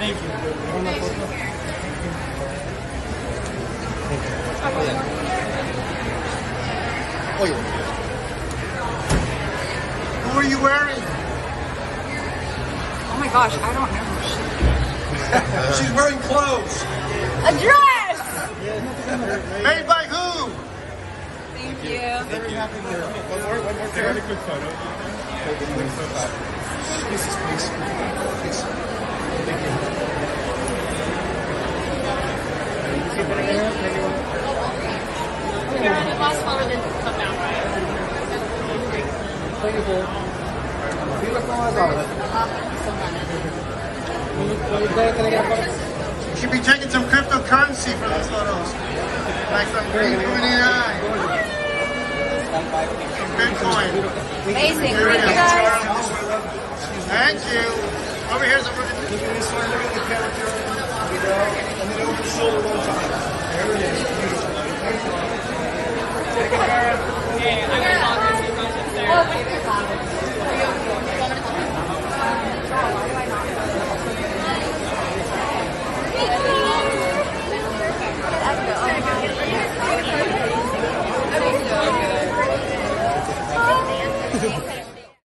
Thank you. Oh, yeah. Who are you wearing? Oh my gosh, I don't know. She's wearing clothes. A dress! Made by who? Thank you. Very happy with her. One more very quick photo. Please. Thank you. You're on the last photo that come out, right? Thank you, sir. You should be taking some cryptocurrency for those photos. Like some green eye. Some Bitcoin. Amazing. Thank you guys. Thank you. Over here's a Look at this one, look at the character. And then over the shoulder.